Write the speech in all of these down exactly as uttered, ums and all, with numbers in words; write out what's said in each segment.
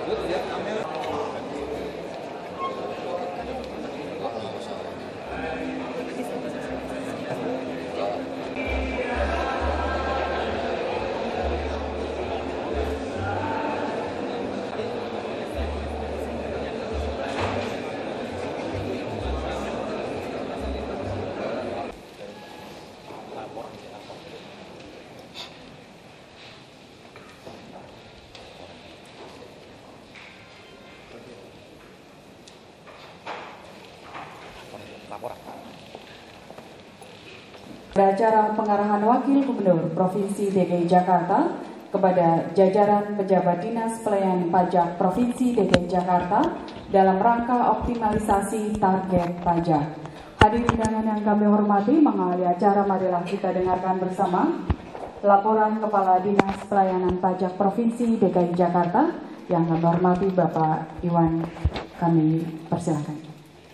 Acara pengarahan Wakil Gubernur Provinsi D K I Jakarta kepada jajaran pejabat Dinas Pelayanan Pajak Provinsi D K I Jakarta dalam rangka optimalisasi target pajak. Hadirin undangan yang kami hormati, mengawali acara marilah kita dengarkan bersama laporan Kepala Dinas Pelayanan Pajak Provinsi D K I Jakarta yang kami hormati Bapak Iwan. Kami persilakan.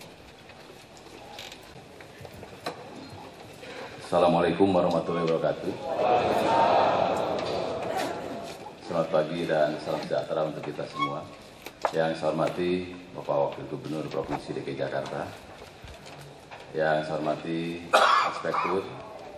Assalamualaikum warahmatullahi wabarakatuh. Selamat pagi dan salam sejahtera untuk kita semua. Yang saya hormati Bapak Wakil Gubernur Provinsi D K I Jakarta, yang saya hormati Inspektur,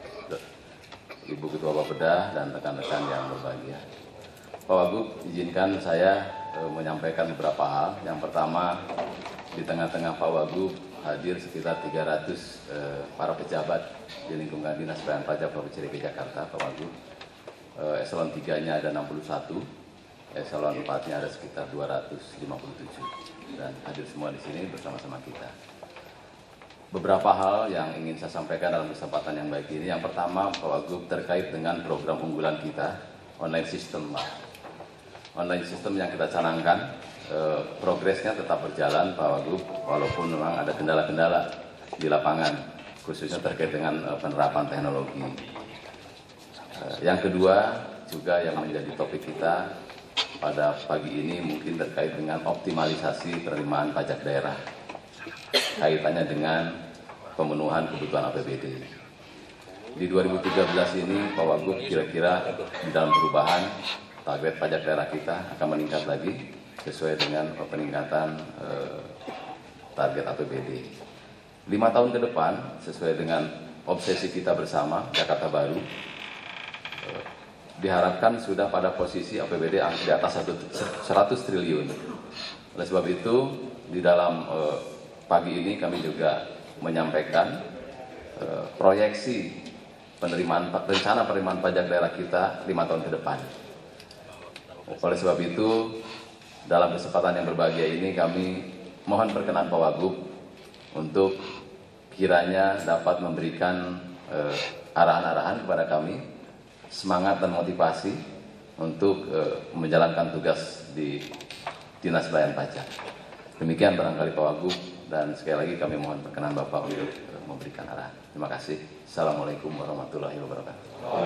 Ibu Ketua Bapeda dan rekan-rekan yang berbahagia. Pak Wagub, izinkan saya e, menyampaikan beberapa hal. Yang pertama, di tengah-tengah Pak Wagub hadir sekitar tiga ratus eh, para pejabat di lingkungan Dinas Pelayanan Pajak Provinsi D K I Jakarta, Pak Wagub. Eh, eselon tiga-nya ada enam puluh satu, eselon empat-nya ada sekitar dua ratus lima puluh tujuh, dan hadir semua di sini bersama-sama kita. Beberapa hal yang ingin saya sampaikan dalam kesempatan yang baik ini. Yang pertama, Pak Wagub, terkait dengan program unggulan kita, online system, Pak. Online system yang kita canangkan, Eh, progresnya tetap berjalan, Pak Wagub, walaupun memang ada kendala-kendala di lapangan, khususnya terkait dengan eh, penerapan teknologi. Eh, yang kedua, juga yang menjadi topik kita pada pagi ini mungkin terkait dengan optimalisasi penerimaan pajak daerah, kaitannya dengan pemenuhan kebutuhan A P B D. Di dua ribu tiga belas ini, Pak Wagub, kira-kira di dalam perubahan target pajak daerah kita akan meningkat lagi, sesuai dengan peningkatan eh, target A P B D. Lima tahun ke depan, sesuai dengan obsesi kita bersama, Jakarta Baru, eh, diharapkan sudah pada posisi A P B D di atas seratus triliun. Oleh sebab itu, di dalam eh, pagi ini kami juga menyampaikan eh, proyeksi penerimaan rencana penerimaan pajak daerah kita lima tahun ke depan. Oleh sebab itu, dalam kesempatan yang berbahagia ini kami mohon perkenan Pak Wagub untuk kiranya dapat memberikan eh, arahan-arahan kepada kami, semangat dan motivasi untuk eh, menjalankan tugas di Dinas Pelayanan Pajak. Demikian barangkali Pak Wagub, dan sekali lagi kami mohon perkenan Bapak untuk eh, memberikan arahan. Terima kasih. Assalamualaikum warahmatullahi wabarakatuh.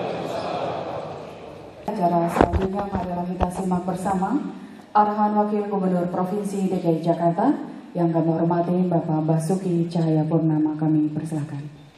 Acara selanjutnya marilah kita simak bersama arahan Wakil Gubernur Provinsi D K I Jakarta yang kami hormati Bapak Basuki Cahayapurnama. Kami persilakan.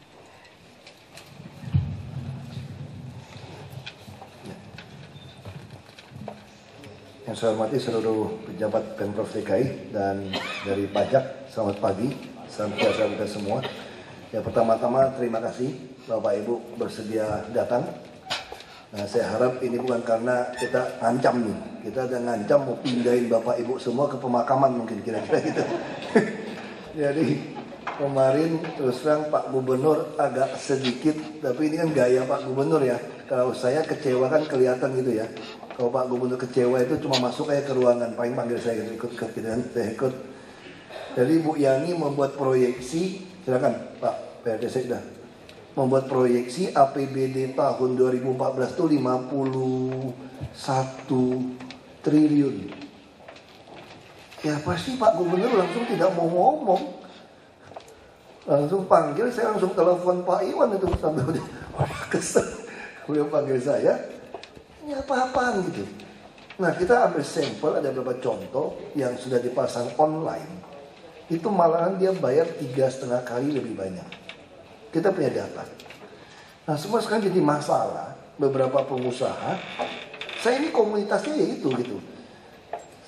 Yang saya hormati seluruh pejabat Pemprov D K I dan dari pajak, selamat pagi, salam sejahtera kita semua. Ya, pertama-tama terima kasih Bapak Ibu bersedia datang. Nah, saya harap ini bukan karena kita ngancam nih, kita ada ngancam mau pindahin Bapak Ibu semua ke pemakaman mungkin kira-kira gitu. Jadi kemarin terus terang Pak Gubernur agak sedikit, tapi ini kan gaya Pak Gubernur ya. Kalau saya kecewa kan kelihatan gitu ya. Kalau Pak Gubernur kecewa itu cuma masuk aja ke ruangan, paling panggil saya gitu, ikut ikut gitu kan, saya ikut. Jadi Bu Yani membuat proyeksi, silakan Pak P R D Sekda, membuat proyeksi A P B D tahun dua ribu empat belas itu lima puluh satu triliun. Ya pasti Pak Gubernur langsung tidak mau ngomong, langsung panggil, saya langsung telepon Pak Iwan itu sambil udah kesel, beliau panggil saya, ya apa-apaan gitu. Nah, kita ambil sampel, ada beberapa contoh yang sudah dipasang online, itu malahan dia bayar tiga setengah kali lebih banyak. Kita punya data. Nah, semua sekarang jadi masalah. Beberapa pengusaha, saya ini komunitasnya ya itu gitu.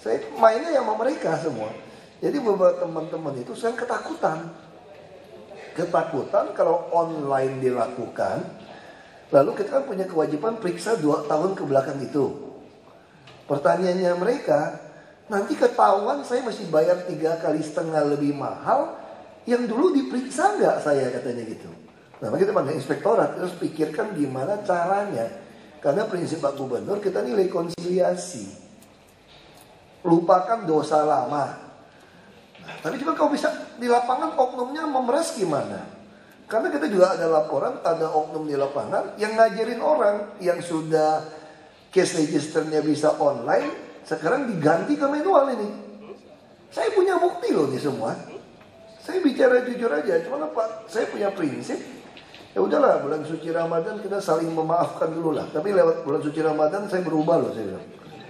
Saya mainnya ya sama mereka semua. Jadi beberapa teman-teman itu saya ketakutan. Ketakutan kalau online dilakukan, lalu kita kan punya kewajiban periksa dua tahun ke belakang itu. Pertanyaannya mereka, nanti ketahuan saya masih bayar tiga kali setengah lebih mahal, yang dulu diperiksa nggak saya, katanya gitu. Nah, kita panggil inspektorat, terus pikirkan gimana caranya. Karena prinsip Pak Gubernur, kita ini rekonsiliasi. Lupakan dosa lama. Nah, tapi juga kalau bisa di lapangan oknumnya memeras gimana? Karena kita juga ada laporan, ada oknum di lapangan yang ngajarin orang yang sudah case registernya bisa online, sekarang diganti ke manual ini. Saya punya bukti loh ini semua. Saya bicara jujur aja, cuma Pak, saya punya prinsip. Ya udahlah, bulan suci Ramadan kita saling memaafkan dulu lah. Tapi lewat bulan suci Ramadan saya berubah loh, saya bilang.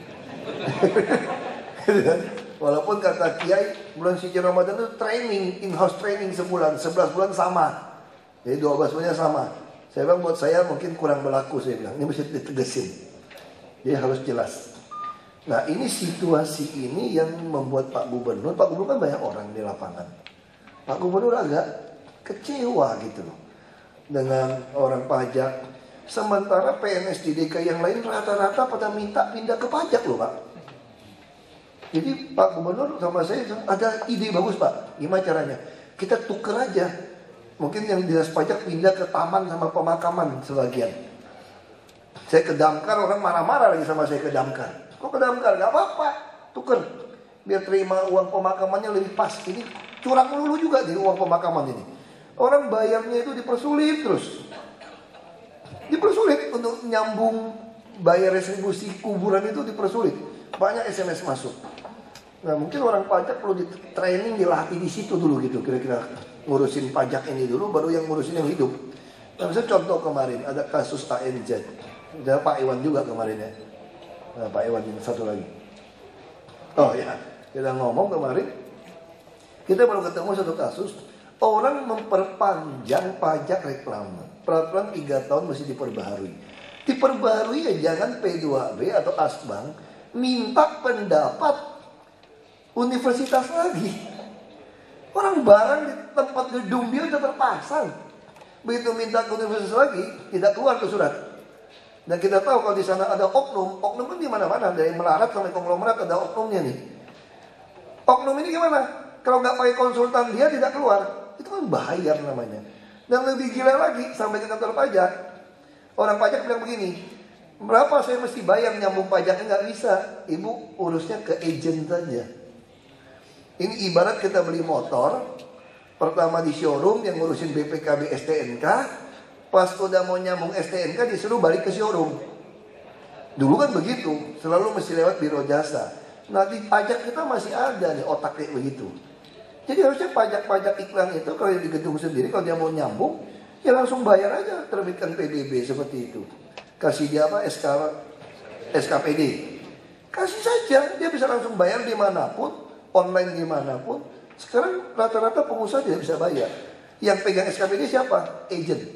Walaupun kata Kiai, bulan suci Ramadan itu training, in-house training sebulan, sebelas bulan sama. Jadi dua belas bulannya sama. Saya bilang buat saya mungkin kurang berlaku, saya bilang. Ini mesti ditegesin. Jadi harus jelas. Nah, ini situasi ini yang membuat Pak Gubernur, Pak Gubernur kan banyak orang di lapangan. Pak Gubernur agak kecewa gitu loh dengan orang pajak. Sementara P N S di D K I yang lain rata-rata pada minta pindah ke pajak loh Pak. Jadi Pak Gubernur sama saya ada ide bagus Pak. Gimana caranya? Kita tuker aja. Mungkin yang dinas pajak pindah ke taman sama pemakaman sebagian. Saya ke Damkar, orang marah-marah lagi sama saya ke Damkar. Kok ke Damkar? Gak apa-apa, tuker. Biar terima uang pemakamannya lebih pas. Ini curang dulu juga di uang pemakaman ini. Orang bayarnya itu dipersulit terus. Dipersulit untuk nyambung bayar retribusi kuburan itu dipersulit. Banyak S M S masuk. Nah mungkin orang pajak perlu di training, dilatih di situ dulu gitu. Kira-kira ngurusin pajak ini dulu, baru yang ngurusin yang hidup. Nah misalnya contoh kemarin ada kasus A N Z. Ada Pak Iwan juga kemarin ya. Nah, Pak Iwan ini satu lagi. Oh ya, kita ngomong kemarin. Kita baru ketemu satu kasus. Orang memperpanjang pajak reklame. Peraturan tiga tahun mesti diperbaharui. Diperbaharui ya jangan P dua B atau Asbang minta pendapat universitas lagi. Orang barang di tempat gedung dia sudah terpasang. Begitu minta ke universitas lagi, tidak keluar ke surat. Dan kita tahu kalau di sana ada oknum. Oknum kan di mana-mana. Dari melarat sampai konglomerat ada oknumnya nih. Oknum ini gimana? Kalau nggak pakai konsultan dia tidak keluar. Itu kan bayar namanya. Dan lebih gila lagi sampai ke kantor pajak. Orang pajak bilang begini, berapa saya mesti bayar nyambung pajaknya? Nggak bisa. Ibu urusnya ke agent saja. Ini ibarat kita beli motor. Pertama di showroom yang ngurusin B P K B S T N K. Pas udah mau nyambung S T N K disuruh balik ke showroom. Dulu kan begitu. Selalu mesti lewat biro jasa. Nah di pajak kita masih ada nih otak kayak begitu. Jadi harusnya pajak-pajak iklan itu kalau di gedung sendiri, kalau dia mau nyambung, ya langsung bayar aja, terbitkan P B B seperti itu. Kasih dia apa? S K, S K P D. Kasih saja, dia bisa langsung bayar dimanapun, online dimanapun. Sekarang rata-rata pengusaha tidak bisa bayar. Yang pegang S K P D siapa? Agent.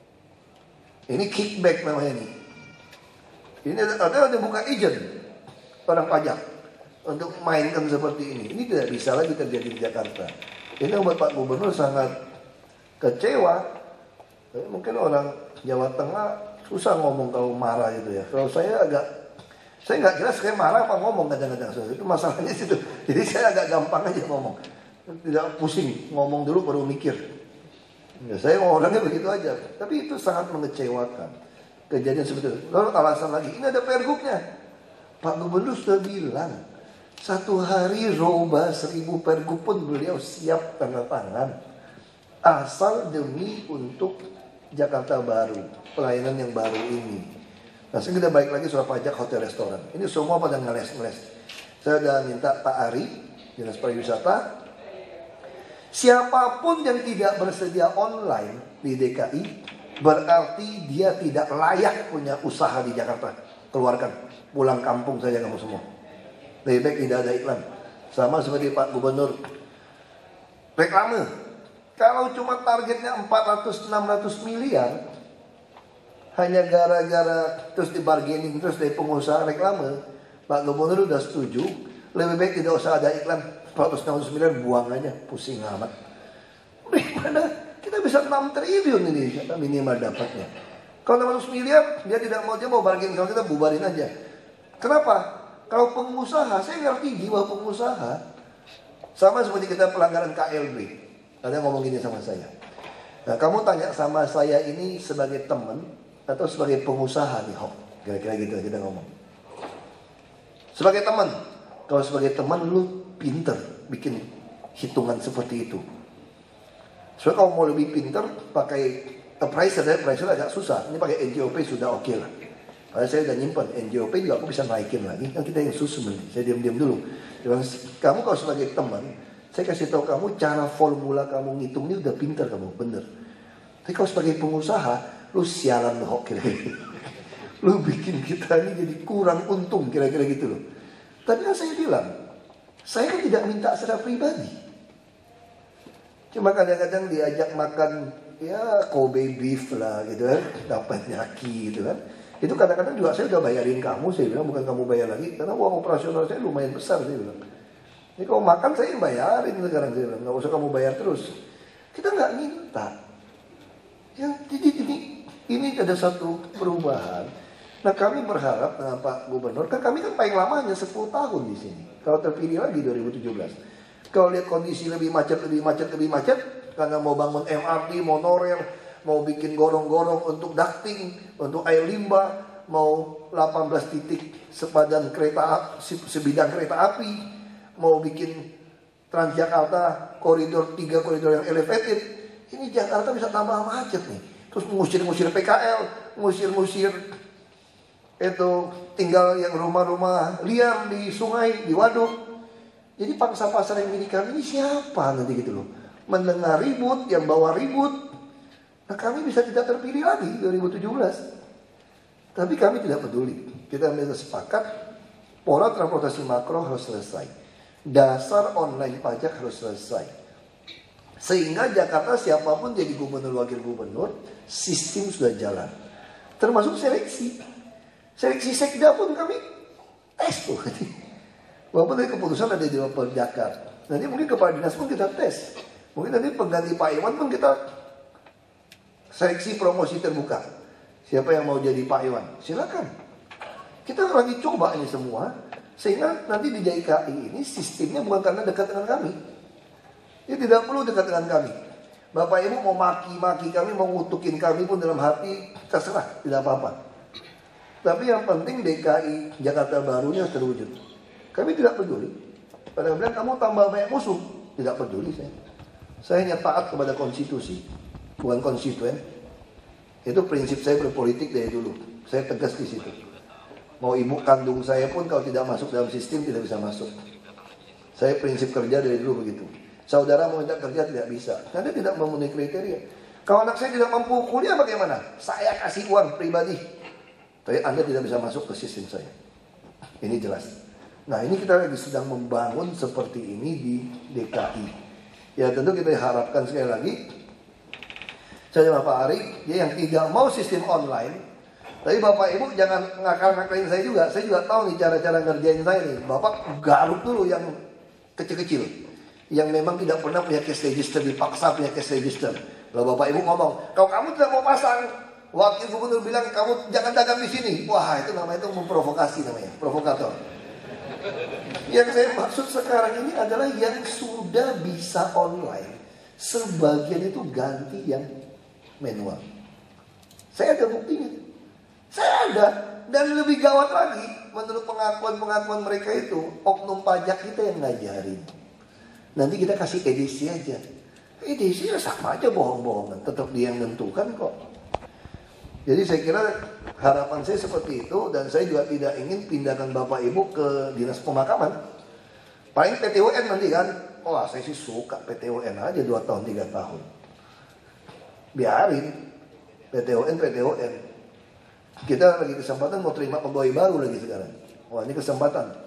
Ini kickback namanya ini. Ini ada ada buka agent orang pajak untuk mainkan seperti ini. Ini tidak bisa lagi terjadi di Jakarta. Ini membuat Pak Gubernur sangat kecewa. Mungkin orang Jawa Tengah susah ngomong kalau marah gitu ya. Kalau saya agak, saya nggak jelas saya marah apa ngomong kadang-kadang. Itu masalahnya situ. Jadi saya agak gampang aja ngomong. Tidak pusing, ngomong dulu baru mikir. Ya, saya orangnya begitu aja. Tapi itu sangat mengecewakan. Kejadian seperti itu. Lalu alasan lagi, ini ada pergubnya. Pak Gubernur sudah bilang, satu hari roba seribu pergub pun beliau siap tanda tangan. Asal demi untuk Jakarta baru, pelayanan yang baru ini. Nah sekarang kita balik lagi soal pajak hotel restoran. Ini semua pada ngeles-ngeles. Saya sudah minta Pak Ari, Dinas Pariwisata, siapapun yang tidak bersedia online di D K I, berarti dia tidak layak punya usaha di Jakarta. Keluarkan, pulang kampung saja kamu semua. Lebih baik tidak ada iklan. Sama seperti Pak Gubernur. Reklame. Kalau cuma targetnya empat ratus enam ratus miliar, hanya gara-gara terus dibargaining terus dari pengusaha reklame, Pak Gubernur sudah setuju. Lebih baik tidak usah ada iklan. empat ratus enam puluh sembilan buang aja, pusing amat. Gimana? Kita bisa enam triliun ini minimal dapatnya. Kalau enam ratus miliar, dia tidak mau, dia mau bargain sama kita, bubarin aja. Kenapa? Kalau pengusaha, saya ngerti jiwa pengusaha. Sama seperti kita pelanggaran K L B. Ada yang ngomong gini sama saya. Nah, kamu tanya sama saya ini sebagai teman atau sebagai pengusaha nih, Hok? Kira-kira gitu kita ngomong. Sebagai teman. Kalau sebagai teman lu pinter bikin hitungan seperti itu. Soalnya kalau mau lebih pinter pakai appraiser, appraiser agak susah. Ini pakai N J O P sudah oke okay lah. Padahal saya udah nyimpen N J O P juga aku bisa naikin lagi. Kan kita yang susun nih. Saya diam-diam dulu. Kamu kalau sebagai teman, saya kasih tahu kamu cara formula kamu ngitung ini udah pinter kamu, bener. Tapi kalau sebagai pengusaha, lu sialan loh kira-kira. Lu bikin kita ini jadi kurang untung kira-kira gitu loh. Tapi kan saya bilang, saya kan tidak minta secara pribadi. Cuma kadang-kadang diajak makan ya Kobe beef lah gitu kan, dapat nyaki gitu kan. Itu kadang-kadang juga saya udah bayarin kamu, saya bilang bukan kamu bayar lagi, karena uang operasional saya lumayan besar, saya bilang. Ini kalau makan saya yang bayarin sekarang, saya bilang, nggak usah kamu bayar terus. Kita nggak minta. Ya, jadi ini ini ada satu perubahan. Nah kami berharap dengan Pak Gubernur, kan kami kan paling lama hanya sepuluh tahun di sini. Kalau terpilih lagi dua ribu tujuh belas. Kalau lihat kondisi lebih macet, lebih macet, lebih macet, karena mau bangun M R T, monorail, mau bikin gorong-gorong untuk ducting, untuk air limbah, mau delapan belas titik sepadan kereta, sebidang kereta api, mau bikin Transjakarta koridor tiga koridor yang elevated. Ini Jakarta bisa tambah macet nih. Terus ngusir-ngusir P K L, ngusir-ngusir itu tinggal yang rumah-rumah liar di sungai, di waduk. Jadi pangsa pasar yang milik kami ini siapa nanti gitu loh. Mendengar ribut, yang bawa ribut. Nah kami bisa tidak terpilih lagi dua ribu tujuh belas. Tapi kami tidak peduli. Kita bisa sepakat pola transportasi makro harus selesai. Dasar online pajak harus selesai. Sehingga Jakarta siapapun jadi gubernur, wakil gubernur, sistem sudah jalan. Termasuk seleksi. Seleksi sekda pun kami tes tuh. Walaupun dari keputusan ada di Bapak Jakarta. Nanti mungkin kepala dinas pun kita tes. Mungkin nanti pengganti Pak Iwan pun kita seleksi promosi terbuka. Siapa yang mau jadi Pak Iwan? Silakan. Kita lagi coba ini semua. Sehingga nanti di J K I ini sistemnya bukan karena dekat dengan kami. Dia tidak perlu dekat dengan kami. Bapak Ibu mau maki-maki kami, mau ngutukin kami pun dalam hati, terserah, tidak apa-apa. Tapi yang penting D K I Jakarta barunya terwujud. Kami tidak peduli. Pada bilang kamu tambah banyak musuh, tidak peduli saya. Saya hanya taat kepada konstitusi, bukan konstituen. Itu prinsip saya berpolitik dari dulu. Saya tegas di situ. Mau ibu kandung saya pun kalau tidak masuk dalam sistem tidak bisa masuk. Saya prinsip kerja dari dulu begitu. Saudara mau minta kerja tidak bisa, karena tidak memenuhi kriteria. Kalau anak saya tidak mampu kuliah bagaimana? Saya kasih uang pribadi. Tapi Anda tidak bisa masuk ke sistem saya. Ini jelas. Nah ini kita lagi sedang membangun seperti ini di D K I. Ya tentu kita harapkan sekali lagi. Saya sama Pak Ari, dia yang tidak mau sistem online. Tapi Bapak Ibu jangan ngakal-ngakalin saya juga. Saya juga tahu nih cara-cara ngerjain saya nih. Bapak garuk dulu yang kecil-kecil. Yang memang tidak pernah punya cash register, dipaksa punya cash register. Kalau Bapak Ibu ngomong, kalau kamu tidak mau pasang, wakil gubernur bilang kamu jangan dagang di sini. Wah itu namanya itu memprovokasi namanya, provokator. Yang saya maksud sekarang ini adalah yang sudah bisa online, sebagian itu ganti yang manual. Saya ada buktinya. Saya ada. Dan lebih gawat lagi, menurut pengakuan-pengakuan mereka itu, oknum pajak kita yang ngajarin. Nanti kita kasih edisi aja. Edisi ya sama aja bohong-bohongan. Tetap dia yang menentukan kok. Jadi saya kira harapan saya seperti itu. Dan saya juga tidak ingin pindahkan Bapak Ibu ke dinas pemakaman. Paling P T U N nanti kan. Wah saya sih suka P T U N aja dua tahun, tiga tahun. Biarin. P T U N, P T U N. Kita lagi kesempatan mau terima pegawai baru lagi sekarang. Wah ini kesempatan.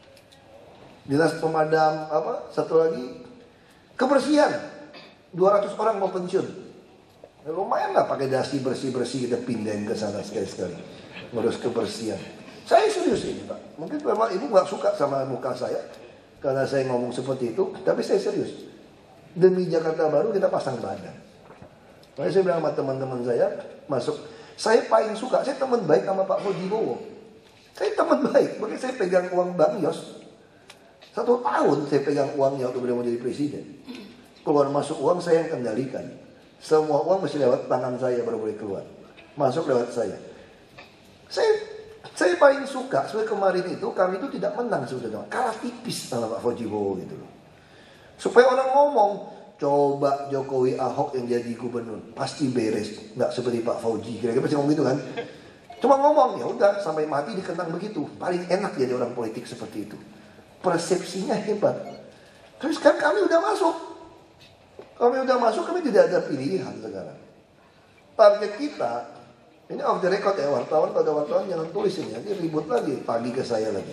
Dinas pemadam apa? Satu lagi kebersihan. dua ratus orang mau pensiun. Ya, lumayan lah pakai dasi bersih-bersih kita pindahin ke sana sekali-sekali. Ngurus kebersihan. Saya serius ini Pak. Mungkin Bapak Ibu gak suka sama muka saya. karena saya ngomong seperti itu, tapi saya serius. Demi Jakarta Baru kita pasang badan. Makanya saya bilang sama teman-teman saya, masuk. Saya paling suka, saya teman baik sama Pak Fauji Bowo. Saya teman baik, makanya saya pegang uang Bang Yos. Satu tahun saya pegang uangnya waktu beliau mau jadi presiden. Keluar masuk uang saya yang kendalikan. Semua uang mesti lewat tangan saya baru boleh keluar. Masuk lewat saya. Saya saya paling suka, sebenarnya kemarin itu kami itu tidak menang sebetulnya. Kalah tipis sama Pak Fauji Bowo gitu loh. Supaya orang ngomong, coba Jokowi Ahok yang jadi gubernur pasti beres, nggak seperti Pak Fauji. Kira-kira pasti ngomong gitu kan? Cuma ngomong, ya udah sampai mati dikenang begitu. Paling enak jadi orang politik seperti itu. Persepsinya hebat. Tapi sekarang kami udah masuk. Kami udah masuk, kami tidak ada pilihan sekarang. Target kita, ini off the record ya wartawan, pada wartawan jangan tulis ini, nanti ribut lagi, pagi ke saya lagi.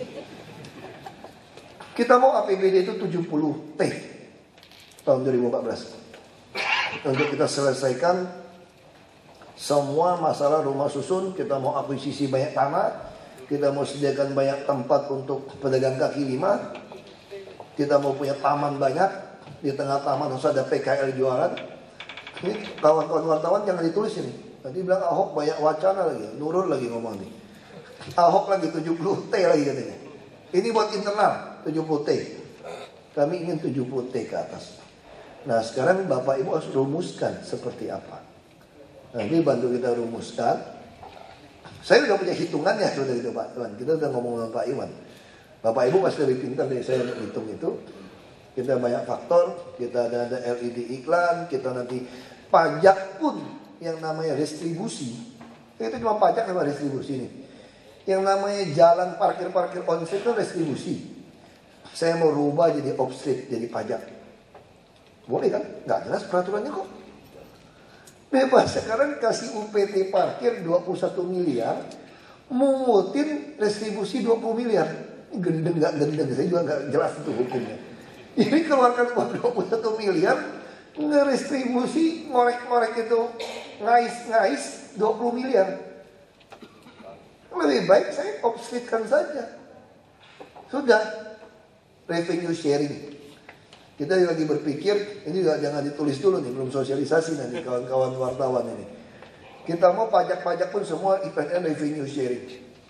Kita mau A P B D itu tujuh puluh T tahun dua ribu empat belas. Untuk kita selesaikan semua masalah rumah susun, kita mau akuisisi banyak tanah, kita mau sediakan banyak tempat untuk pedagang kaki lima, kita mau punya taman banyak. Di tengah taman harus ada P K L jualan. Ini kawan-kawan wartawan jangan ditulis ini. Nanti bilang Ahok banyak wacana lagi. Nurul lagi ngomong nih. Ahok lagi tujuh puluh T lagi katanya. Ini buat internal tujuh puluh T. Kami ingin tujuh puluh T ke atas. Nah sekarang Bapak Ibu harus rumuskan seperti apa. Nanti bantu kita rumuskan. Saya udah punya hitungannya sudah gitu Pak Iwan. Kita udah ngomong dengan Pak Iwan. Bapak Ibu pasti lebih pintar dari saya untuk hitung itu. Kita banyak faktor, kita ada, ada L E D iklan, kita nanti pajak pun yang namanya restribusi. Itu cuma pajak sama restribusi nih. Yang namanya jalan parkir-parkir on-street itu restribusi. Saya mau rubah jadi off-street, jadi pajak. Boleh kan? Nggak jelas peraturannya kok. Bebas, sekarang kasih U P T parkir dua puluh satu miliar, mungutin restribusi dua puluh miliar. Gendeng nggak gendeng, saya juga nggak jelas itu hukumnya. Jadi keluarkan uang dua puluh satu miliar, ngerestribusi, ngorek-ngorek itu, ngais-ngais dua puluh miliar. Lebih baik saya offsetkan saja. Sudah, revenue sharing. Kita lagi berpikir, ini juga jangan ditulis dulu nih, belum sosialisasi nanti kawan-kawan wartawan ini. Kita mau pajak-pajak pun semua I P N revenue sharing.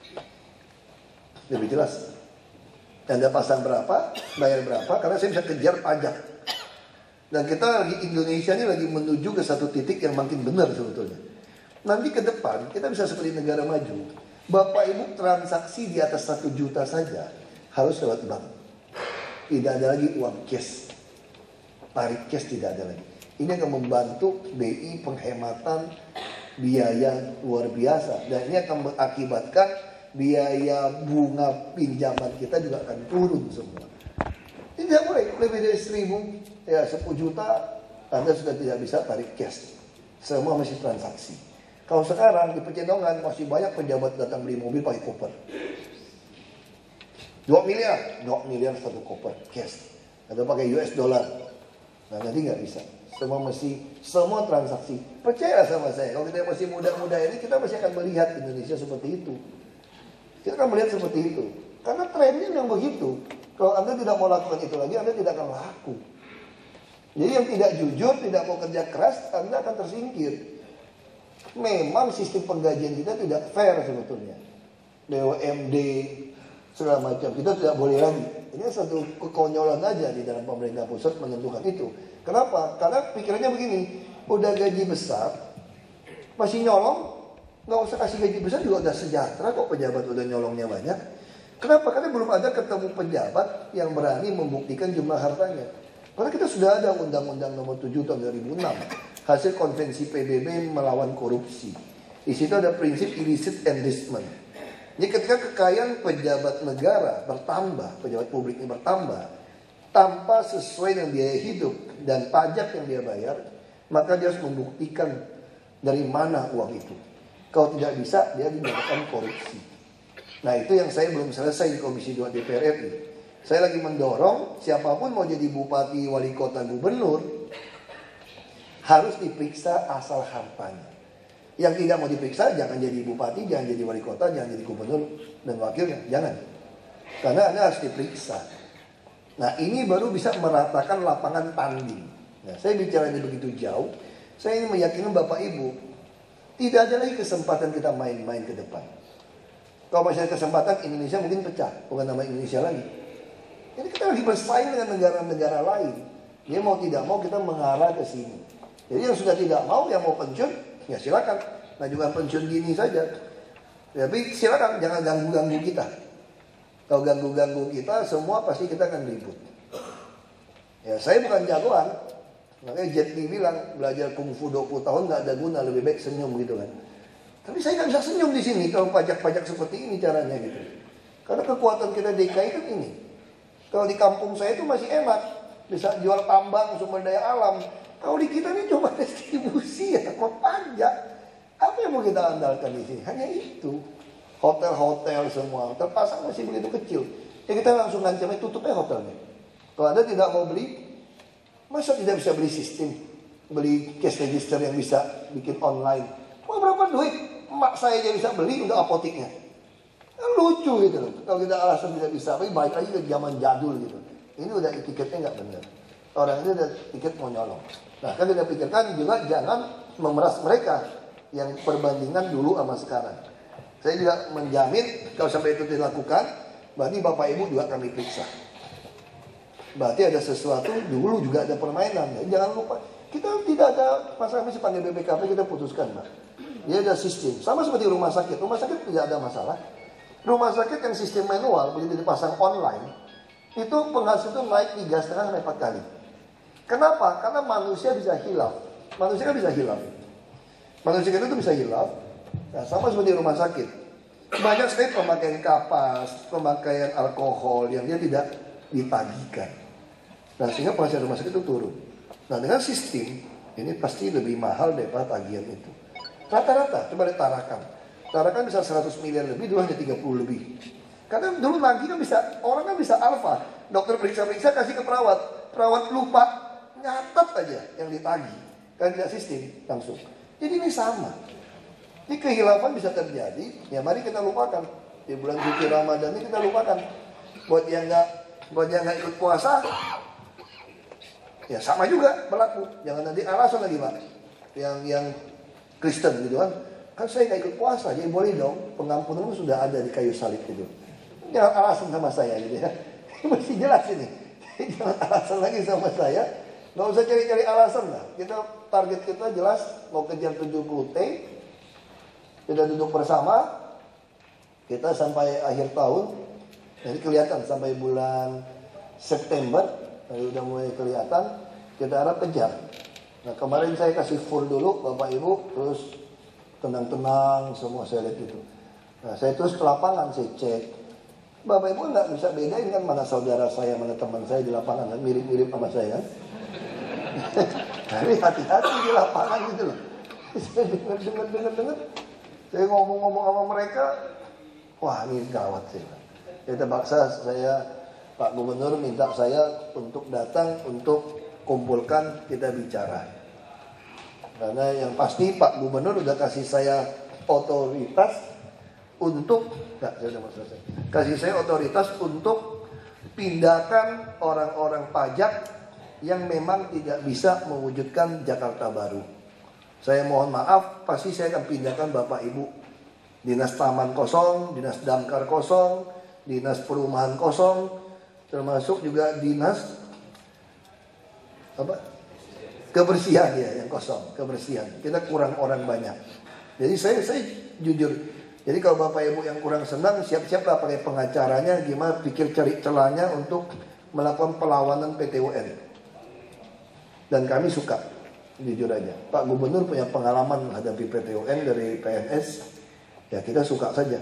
Lebih jelas. Anda pasang berapa, bayar berapa, karena saya bisa kejar pajak. Dan kita lagi, Indonesia ini lagi menuju ke satu titik yang makin benar sebetulnya. Nanti ke depan, kita bisa seperti negara maju. Bapak Ibu transaksi di atas satu juta saja, harus lewat bank. Tidak ada lagi uang cash. Tarik cash tidak ada lagi. Ini akan membantu B I penghematan biaya luar biasa. Dan ini akan mengakibatkan biaya bunga pinjaman kita juga akan turun semua. Tidak boleh lebih dari seribu, ya sepuluh juta, Anda sudah tidak bisa tarik cash. Semua masih transaksi. Kalau sekarang di Pecenongan masih banyak pejabat datang beli mobil pakai koper. dua miliar, dua miliar satu koper cash. Atau pakai U S dollar. Nah nanti nggak bisa. Semua masih, semua transaksi. Percaya sama saya, kalau kita masih muda-muda ini, kita masih akan melihat Indonesia seperti itu. Kita akan melihat seperti itu. Karena trennya yang begitu. Kalau Anda tidak mau lakukan itu lagi, Anda tidak akan laku. Jadi yang tidak jujur, tidak mau kerja keras, Anda akan tersingkir. Memang sistem penggajian kita tidak fair sebetulnya. B U M D, segala macam. Kita tidak boleh lagi. Ini satu kekonyolan aja di dalam pemerintah pusat menentukan itu. Kenapa? Karena pikirannya begini. Udah gaji besar, masih nyolong. Nggak usah kasih gaji besar juga udah sejahtera kok, pejabat udah nyolongnya banyak. Kenapa? Karena belum ada ketemu pejabat yang berani membuktikan jumlah hartanya. Karena kita sudah ada Undang-Undang Nomor tujuh Tahun dua ribu enam, hasil konvensi P B B melawan korupsi. Di situ ada prinsip illicit enrichment. Jadi ketika kekayaan pejabat negara bertambah, pejabat publik ini bertambah, tanpa sesuai dengan biaya hidup dan pajak yang dia bayar, maka dia harus membuktikan dari mana uang itu. Kalau tidak bisa, dia dinyatakan korupsi. Nah itu yang saya belum selesai di Komisi dua D P R R I. Saya lagi mendorong siapapun mau jadi bupati, wali kota, gubernur, harus diperiksa asal hartanya. Yang tidak mau diperiksa, jangan jadi bupati, jangan jadi wali kota, jangan jadi gubernur dan wakilnya. Jangan. Karena Anda harus diperiksa. Nah ini baru bisa meratakan lapangan tanding. Nah saya bicaranya begitu jauh, saya ingin meyakinkan Bapak Ibu, tidak ada lagi kesempatan kita main-main ke depan. Kalau masih ada kesempatan, Indonesia mungkin pecah, bukan nama Indonesia lagi. Jadi kita lagi bersaing dengan negara-negara lain. Dia mau tidak mau kita mengarah ke sini. Jadi yang sudah tidak mau, yang mau pensiun, ya silakan. Ngajukan pensiun gini saja. Tapi silakan, jangan ganggu-ganggu kita. Kalau ganggu-ganggu kita, semua pasti kita akan ribut. Ya saya bukan jagoan. Makanya Jet Li bilang, belajar kungfu dua puluh tahun gak ada guna, lebih baik senyum gitu kan. Tapi saya nggak bisa senyum di sini kalau pajak-pajak seperti ini caranya gitu. Karena kekuatan kita D K I kan ini. Kalau di kampung saya itu masih enak, bisa jual tambang, sumber daya alam. Kalau di kita ini cuma distribusi ya, kok pajak. Apa yang mau kita andalkan di sini? Hanya itu. Hotel-hotel semua terpasang masih begitu kecil. Ya kita langsung ngancamnya tutup aja hotelnya. Kalau Anda tidak mau beli, masa tidak bisa beli sistem, beli cash register yang bisa bikin online? Mau berapa duit? Emak saya aja bisa beli untuk apoteknya. Kan lucu gitu loh. Kalau kita alasan tidak bisa, tapi balik lagi ke zaman jadul gitu. Ini udah tiketnya nggak benar. Orang ini udah tiket mau nyolong. Nah kan kita pikirkan juga jangan memeras mereka yang perbandingan dulu sama sekarang. Saya juga menjamin kalau sampai itu dilakukan, berarti Bapak Ibu juga kami periksa. Berarti ada sesuatu dulu juga ada permainan. Ya, jangan lupa kita tidak ada masalah mesti panggil B P K P kita putuskan, Mbak. Dia ada sistem, sama seperti rumah sakit. Rumah sakit tidak ada masalah. Rumah sakit yang sistem manual begitu dipasang online, itu penghasil itu naik tiga setengah sampai empat kali. Kenapa? Karena manusia bisa hilaf. Manusia kan bisa hilaf. Manusia itu bisa hilaf. Nah, sama seperti rumah sakit. Banyak sekali pemakaian kapas, pemakaian alkohol yang dia tidak ditagihkan. Nah, sehingga penghasilan rumah sakit itu turun. Nah, dengan sistem ini pasti lebih mahal daripada tagihan itu. Rata-rata, coba lihat Tarakan. Tarakan bisa seratus miliar lebih, dulu hanya tiga puluh lebih. Karena dulu nagih kan bisa, orang kan bisa alfa. Dokter periksa-periksa kasih ke perawat. Perawat lupa, nyatet aja yang ditagih. Kan tidak sistem, langsung. Jadi ini sama. Ini kehilafan bisa terjadi, ya mari kita lupakan. Di bulan suci Ramadan ini kita lupakan. Buat yang nggak, buat yang nggak ikut puasa, ya sama juga berlaku. Jangan nanti alasan lagi Pak. Yang yang Kristen gitu kan. Kan saya nggak ikut puasa, jadi boleh dong. Pengampunan sudah ada di kayu salib itu. Jangan alasan sama saya gitu ya. Mesti jelas ini. Jangan alasan lagi sama saya. Nggak usah cari-cari alasan lah. Kita target kita jelas mau kejar tujuh puluh T. Kita duduk bersama. Kita sampai akhir tahun. Jadi kelihatan sampai bulan September. Udah mulai kelihatan. Kita harap kejar. Nah kemarin saya kasih full dulu Bapak Ibu. Terus tenang-tenang semua saya lihat itu. Nah saya terus ke lapangan saya cek. Bapak Ibu nggak bisa bedain kan mana saudara saya, mana teman saya di lapangan kan mirip-mirip sama saya kan. Tapi hati-hati di lapangan gitu loh. Saya dengar-dengar-dengar-dengar. Saya ngomong-ngomong sama mereka. Wah ini gawat sih. Ya terpaksa saya Pak Gubernur minta saya untuk datang untuk kumpulkan kita bicara. Karena yang pasti Pak Gubernur udah kasih saya otoritas untuk enggak, saya udah mau selesai. Kasih saya otoritas untuk pindahkan orang-orang pajak yang memang tidak bisa mewujudkan Jakarta baru. Saya mohon maaf, pasti saya akan pindahkan Bapak Ibu. Dinas Taman kosong, Dinas Damkar kosong, Dinas Perumahan kosong, termasuk juga Dinas apa? Kebersihan ya yang kosong, kebersihan. Kita kurang orang banyak. Jadi saya saya jujur. Jadi kalau Bapak Ibu yang kurang senang, siap-siaplah pakai pengacaranya gimana pikir cari celahnya untuk melakukan perlawanan P T U N. Dan kami suka, jujur aja. Pak Gubernur punya pengalaman menghadapi P T U N dari P N S. Ya kita suka saja.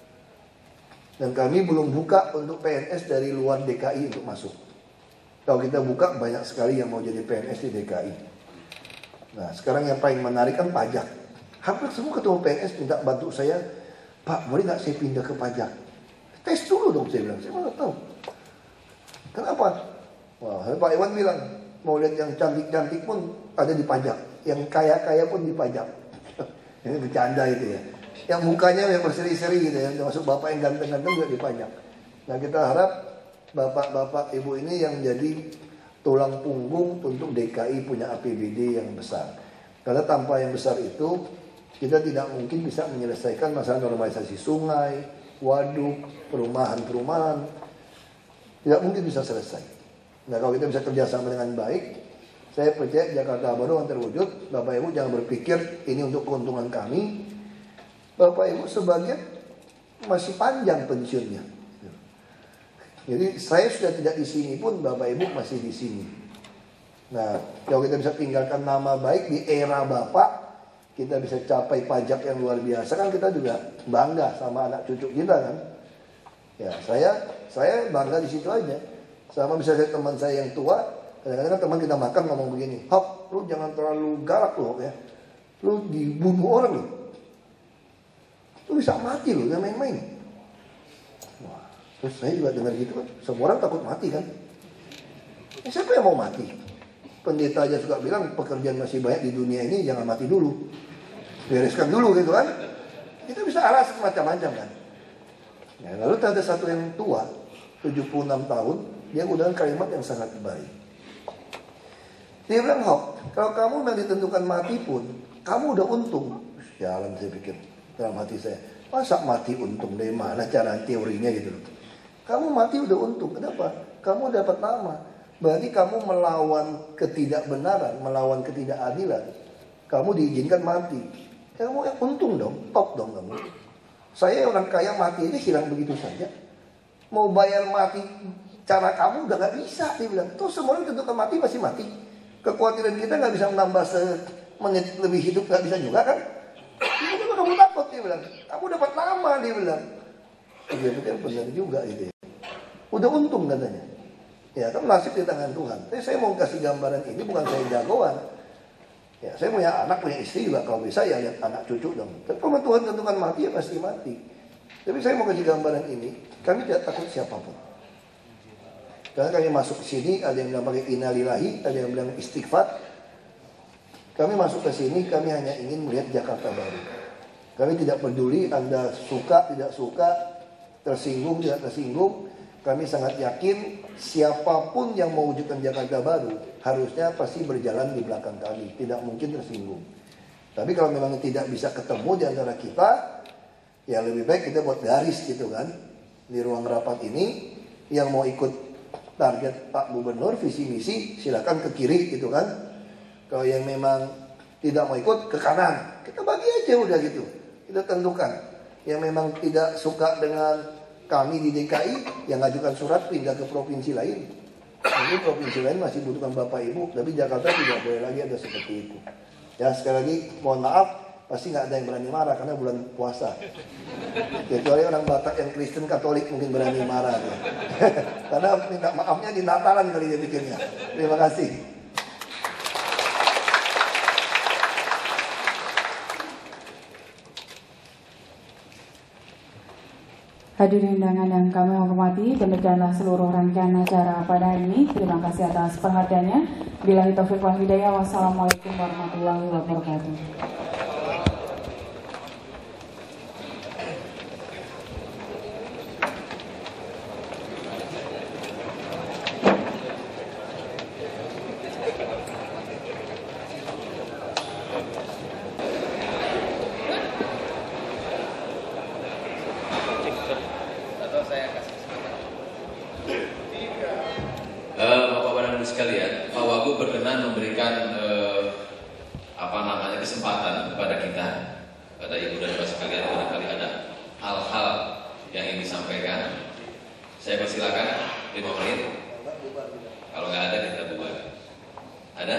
Dan kami belum buka untuk P N S dari luar D K I untuk masuk. Kalau kita buka banyak sekali yang mau jadi P N S di D K I. Nah sekarang yang paling menarik kan pajak. Hampir semua ketua P N S minta bantu saya. Pak boleh gak saya pindah ke pajak? Tes dulu dong saya bilang. Saya mana tahu. Kenapa? Wah Pak Iwan bilang. Mau lihat yang cantik-cantik pun ada di pajak. Yang kaya-kaya pun di pajak. Ini bercanda itu ya. Yang mukanya yang berseri-seri gitu ya. Termasuk bapak yang ganteng-ganteng juga di pajak. Nah kita harap bapak-bapak ibu ini yang jadi tulang punggung untuk D K I punya A P B D yang besar. Karena tanpa yang besar itu kita tidak mungkin bisa menyelesaikan masalah normalisasi sungai, waduk, perumahan-perumahan. Tidak mungkin bisa selesai. Nah, kalau kita bisa kerjasama dengan baik, saya percaya Jakarta Baru akan terwujud. Bapak Ibu jangan berpikir ini untuk keuntungan kami. Bapak Ibu sebagian masih panjang pensiunnya. Jadi saya sudah tidak di sini pun Bapak Ibu masih di sini. Nah, kalau kita bisa tinggalkan nama baik di era Bapak, kita bisa capai pajak yang luar biasa, kan kita juga bangga sama anak cucu kita kan. Ya, saya saya bangga di situ aja. Sama bisa saya teman saya yang tua, kadang-kadang kan teman kita makan ngomong begini, "Hop, lu jangan terlalu galak loh ya. Lu dibunuh orang loh. Lu bisa mati loh, jangan main-main." Wah, terus saya juga dengar gitu kan, semua orang takut mati kan. Ya, siapa yang mau mati? Pendeta aja suka bilang pekerjaan masih banyak di dunia ini, jangan mati dulu. Bereskan dulu gitu kan. Kita bisa alasan macam-macam kan. Ya, lalu ada satu yang tua, tujuh puluh enam tahun, dia menggunakan kalimat yang sangat baik. Dia bilang, "Hop, kalau kamu memang ditentukan mati pun, kamu udah untung." Jalan saya pikir dalam hati saya, masa mati untung, dari mana cara teorinya gitu loh. Kamu mati udah untung, kenapa? Kamu dapat nama. Berarti kamu melawan ketidakbenaran, melawan ketidakadilan. Kamu diizinkan mati. Kamu yang untung dong, top dong kamu. Saya orang kaya mati ini hilang begitu saja. Mau bayar mati cara kamu udah gak bisa, dia bilang. Tuh semua orang tentukan mati pasti mati. Kekhawatiran kita gak bisa menambah semenit lebih hidup, gak bisa juga kan. Itu kamu takut, dia bilang. Kamu dapat nama, dia bilang. Dia pikir benar juga itu. Udah untung katanya. Ya kan nasib di tangan Tuhan. Tapi saya mau kasih gambaran ini bukan saya jagoan. Ya saya punya anak, punya istri juga. Kalau bisa ya lihat anak cucu dong. Tapi kalau Tuhan tentukan mati ya pasti mati. Tapi saya mau kasih gambaran ini. Kami tidak takut siapapun. Karena kami masuk ke sini, ada yang bilang pakai innalillahi, ada yang bilang istighfar. Kami masuk ke sini, kami hanya ingin melihat Jakarta baru. Kami tidak peduli Anda suka, tidak suka, tersinggung, tidak tersinggung. Kami sangat yakin siapapun yang mewujudkan Jakarta baru harusnya pasti berjalan di belakang kami, tidak mungkin tersinggung. Tapi kalau memang tidak bisa ketemu di antara kita, ya lebih baik kita buat garis gitu kan. Di ruang rapat ini yang mau ikut target Pak Gubernur visi misi silakan ke kiri gitu kan. Kalau yang memang tidak mau ikut ke kanan, kita bagi aja udah gitu. Kita tentukan. Yang memang tidak suka dengan kami di D K I yang ngajukan surat pindah ke provinsi lain. Ini provinsi lain masih butuhkan Bapak Ibu, tapi Jakarta tidak boleh lagi ada seperti itu. Ya sekali lagi mohon maaf, pasti nggak ada yang berani marah karena bulan puasa. Kecuali orang Batak yang Kristen Katolik mungkin berani marah. Ya. Karena minta maafnya di Natalan kali dia bikinnya. Terima kasih. Hadirin undangan yang kami hormati, demikianlah seluruh rangkaian acara pada hari ini. Terima kasih atas perhatiannya. Billahi taufiq wal hidayah. Wassalamualaikum warahmatullahi wabarakatuh. Sekalian, Pak Wagub berkenan memberikan eh, apa namanya kesempatan kepada kita, pada ibu dan bapak sekalian, barangkali ada hal-hal yang ingin disampaikan. Saya persilakan lima menit. Kalau nggak ada kita bubar. Ada?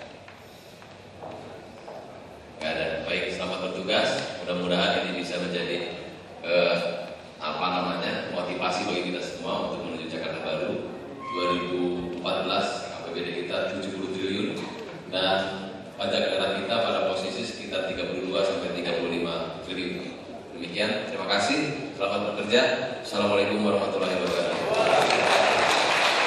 Nggak ada. Baik, selamat bertugas. Mudah-mudahan ini bisa menjadi eh, apa namanya motivasi bagi kita semua untuk menuju Jakarta Baru dua ribu empat belas. A P B D kita tujuh puluh triliun dan pajak daerah kita pada posisi sekitar tiga puluh dua sampai tiga puluh lima triliun. Demikian, terima kasih, selamat bekerja. Assalamualaikum warahmatullahi wabarakatuh.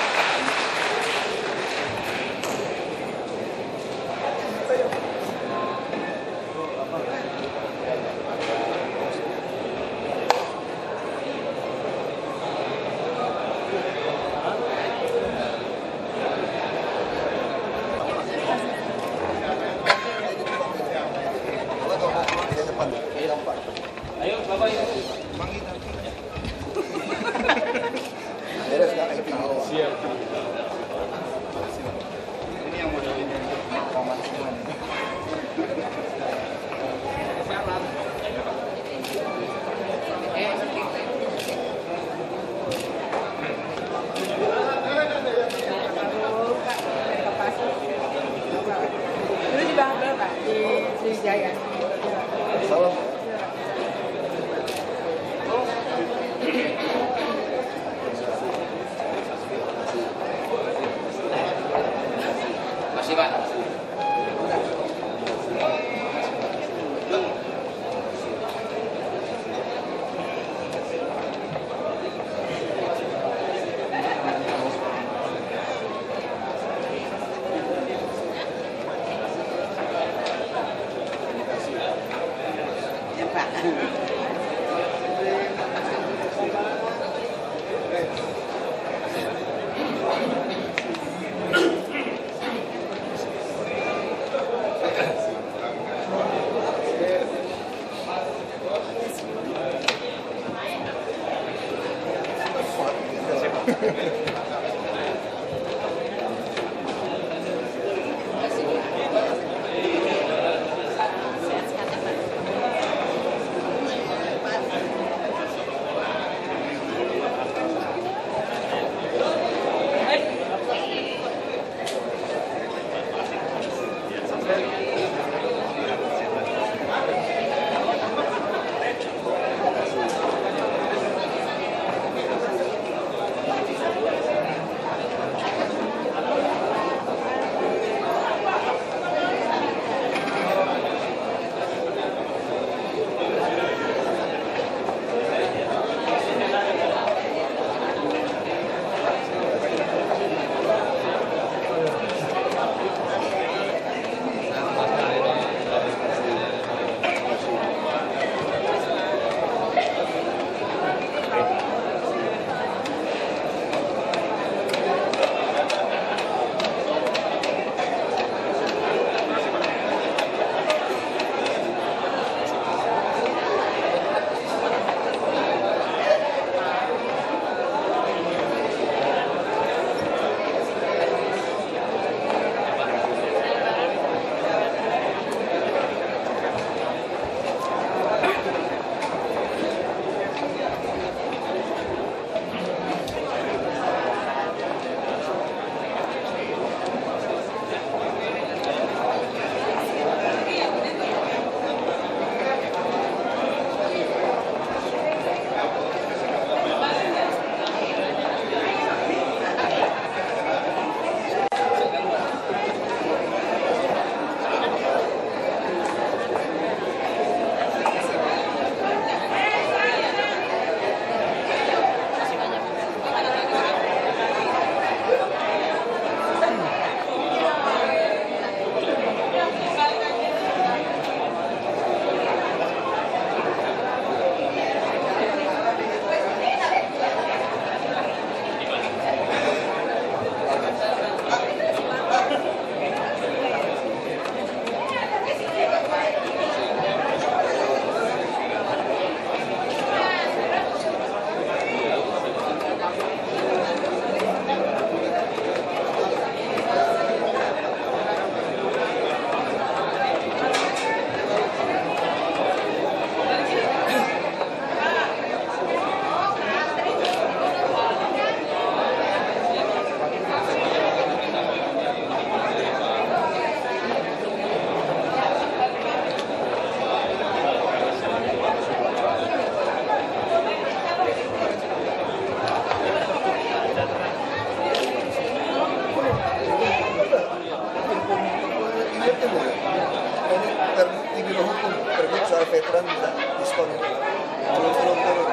veteran bisa diskon turun turun turun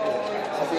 tapi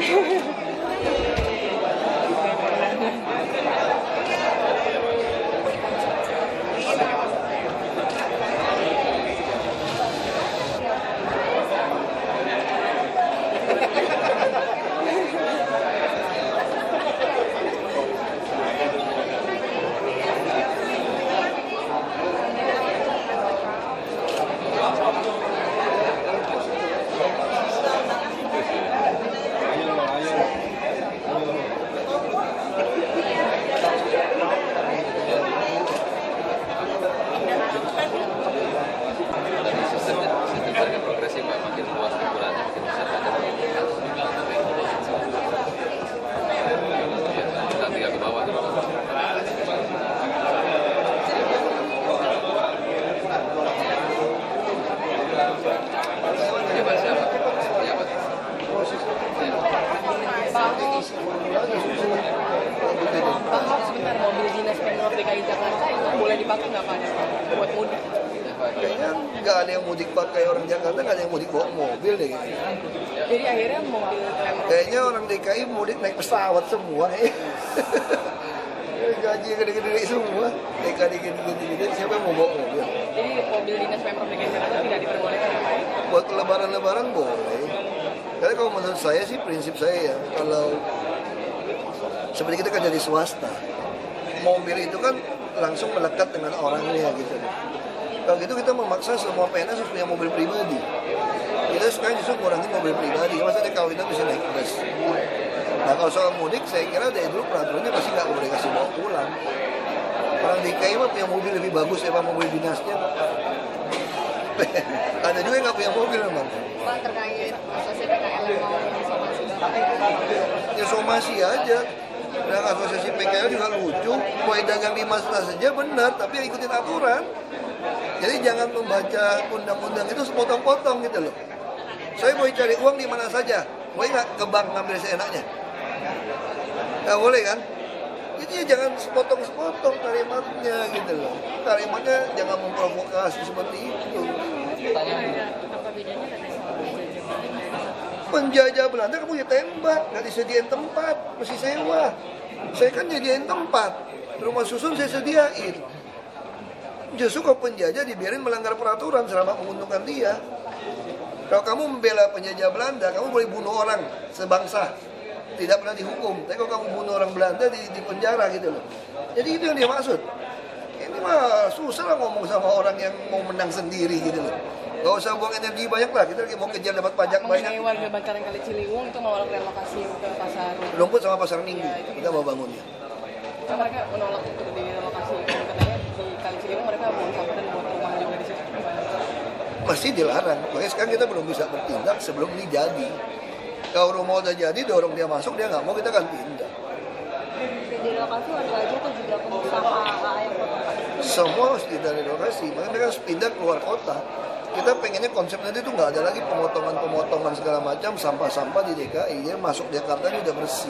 Sebentar, mobil dinas Pemprov D K I Jakarta itu boleh dipakai nggak Pak buat mudik? Kayaknya nggak ada yang mudik pakai orang Jakarta, nggak ada yang mudik bawa mobil deh kayaknya. Jadi akhirnya mobil Pemprov. Kayaknya orang D K I mudik naik pesawat semua kayaknya. Gaji gede-gede semua, D K I gede-gede, siapa yang mau bawa mobil? Jadi mobil dinas Pemprov D K I Jakarta tidak diperbolehkan ya Pak? Buat lebaran-lebaran boleh. Karena kalau menurut saya sih, prinsip saya ya, kalau seperti kita kan jadi swasta, mobil itu kan langsung melekat dengan orangnya gitu. Kalau gitu kita memaksa semua P N S harus punya mobil pribadi. Kita sekarang justru kurangi mobil pribadi, masa dia kalau kita bisa naik bus. Nah kalau soal mudik, saya kira dari dulu peraturannya pasti nggak boleh kasih bawa pulang. Orang D K I mah punya mobil lebih bagus daripada mobil dinasnya. Ada juga yang nggak punya mobil memang. Pak, terkait asosiasi P K L yang mau somasi Ya somasi aja. Dan asosiasi P K L juga lucu, mau dagang di masjid saja benar, tapi ikutin aturan. Jadi jangan membaca undang-undang itu sepotong-potong gitu loh. Saya mau cari uang di mana saja, boleh nggak ke bank ngambil seenaknya? Nggak boleh kan? Jadi ya jangan sepotong-sepotong kalimatnya gitu loh. Kalimatnya jangan memprovokasi seperti itu. Apa bedanya katanya soal Penjajah Belanda kamu ditembak, nggak disediain tempat, mesti sewa. Saya kan nyediain tempat, rumah susun saya sediain. Justru kalau penjajah dibiarin melanggar peraturan selama menguntungkan dia. Kalau kamu membela penjajah Belanda, kamu boleh bunuh orang sebangsa, tidak pernah dihukum. Tapi kalau kamu bunuh orang Belanda di, di penjara gitu loh. Jadi itu yang dia maksud. Ini mah susah lah ngomong sama orang yang mau menang sendiri gitu loh. Gak usah buang energi banyak lah, kita lagi mau kejar dapat pajak banyak. mengenai warga Bantaran Kali Ciliwung itu menolak relokasi ke pasar Rumput sama pasar Minggu, kita mau bangunnya. itu mereka menolak untuk direlokasi, katanya di Kali Ciliwung mereka buang sampah dan buat rumah juga di situ. Masih dilarang, makanya sekarang kita belum bisa bertindak sebelum ini jadi. Kalau rumah udah jadi, dorong dia masuk, dia nggak mau, kita kan tindak. Direlokasi warga aja atau juga pengusaha yang bertempat? Semua harus kita relokasi, makanya mereka harus pindah keluar kota. Kita pengennya konsepnya itu nggak ada lagi pemotongan-pemotongan segala macam, sampah-sampah di D K I, ya masuk Jakarta ini udah bersih.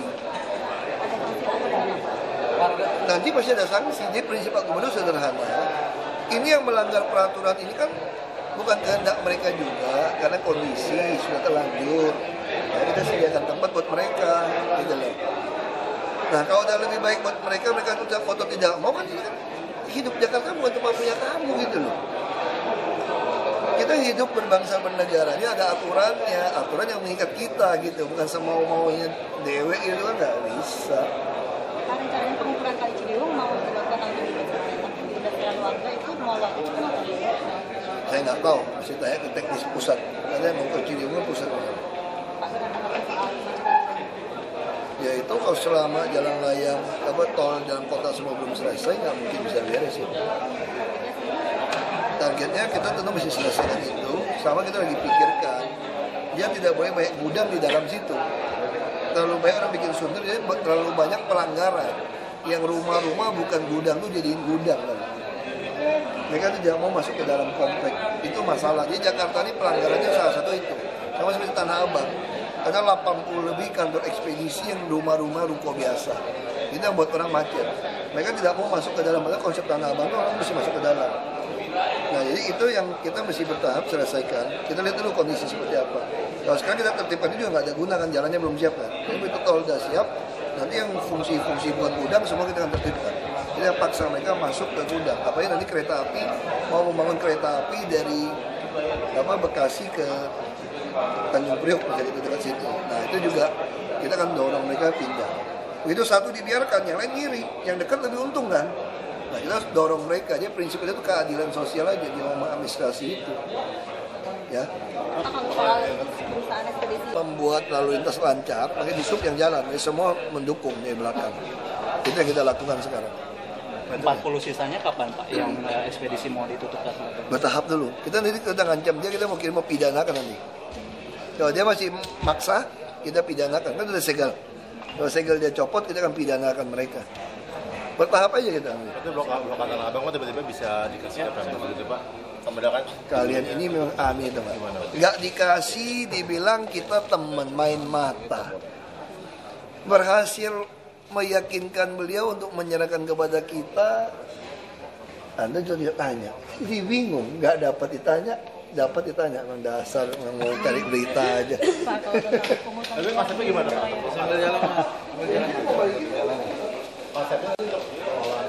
Nanti pasti ada sanksi. Jadi prinsip Pak Gubernur sederhana. Ini yang melanggar peraturan ini kan bukan kehendak mereka juga, karena kondisi sudah terlanjur. Nah, kita sediakan tempat buat mereka, gitu loh. Nah kalau udah lebih baik buat mereka, mereka tuh foto tidak mau kan, hidup Jakarta bukan tempat punya kamu gitu loh. Kita hidup berbangsa bernegara, ini ada aturannya, aturan yang mengikat kita gitu, bukan semau-maunya dewe gitu kan nggak bisa. Kan rencananya pengukuran Kali Ciliwung mau dilakukan nanti di berdasarkan warga itu mau lakukan atau tidak? Saya nggak tahu, mesti tanya ke teknis pusat. Ada yang mengukur Ciliwung pusat. Ya itu kalau selama jalan layang, apa tol dalam kota semua belum selesai, nggak mungkin bisa beres ya. Targetnya kita tentu mesti selesaikan itu, sama kita lagi pikirkan dia tidak boleh banyak gudang di dalam situ. Terlalu banyak orang bikin sunter, jadi terlalu banyak pelanggaran. Yang rumah-rumah bukan gudang tuh jadiin gudang kan. Mereka tidak mau masuk ke dalam komplek, itu masalah. Jadi Jakarta ini pelanggarannya salah satu itu, sama seperti Tanah Abang. Ada delapan puluh lebih kantor ekspedisi yang rumah-rumah ruko biasa. Itu yang buat orang macet. Mereka tidak mau masuk ke dalam, maka konsep Tanah Abang itu orang mesti masuk ke dalam. Nah jadi itu yang kita mesti bertahap selesaikan. Kita lihat dulu kondisi seperti apa. Kalau sekarang kita tertibkan juga nggak ada guna kan, jalannya belum siap kan. Tapi begitu tol udah siap, nanti yang fungsi-fungsi buat gudang semua kita akan tertibkan. Jadi paksa mereka masuk ke gudang. Apalagi nanti kereta api mau membangun kereta api dari apa Bekasi ke Tanjung Priok menjadi dekat situ. Nah itu juga kita akan dorong mereka pindah. Begitu satu dibiarkan, yang lain ngiri, yang dekat lebih untung kan. Nah kita harus dorong mereka. Jadi prinsipnya itu keadilan sosial aja di ngomong administrasi itu. Ya. Membuat lalu lintas lancar, pakai di sub yang jalan, jadi semua mendukung di belakang. Itu yang kita lakukan sekarang. empat puluh sisanya kapan Pak yang uh, ekspedisi mau ditutup? Bertahap dulu. Kita nanti kita ngancam dia, kita mau kirim mau pidanakan nanti. Kalau dia masih maksa, kita pidanakan. Kan udah segel. Kalau segel dia copot, kita akan pidanakan mereka. Bertahap aja kita. Itu blok blok Tanah Abang tiba-tiba bisa dikasih ke Pemprov gitu Pak. Kemudian kalian ini memang aneh teman. Nggak dikasih, dibilang kita teman main mata. Berhasil meyakinkan beliau untuk menyerahkan kepada kita. Anda juga tidak tanya. Jadi bingung, nggak dapat ditanya, dapat ditanya. Memang dasar mau cari berita aja. Tapi konsepnya gimana Pak? Sambil jalan, sambil jalan. Konsepnya